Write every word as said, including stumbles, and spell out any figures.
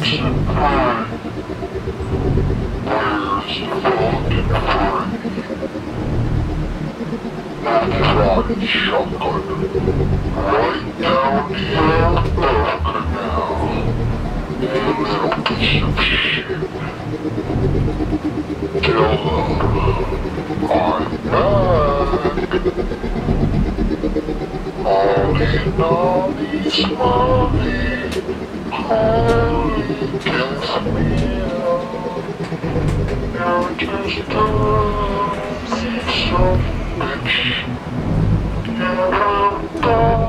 and crying. Where's the fucking free? Volkswagen shotgun. Right down here, looking now. You little piece of shit. Tell them I'm back. All in all these money, calling against me. You're just a piece of bitch. You're a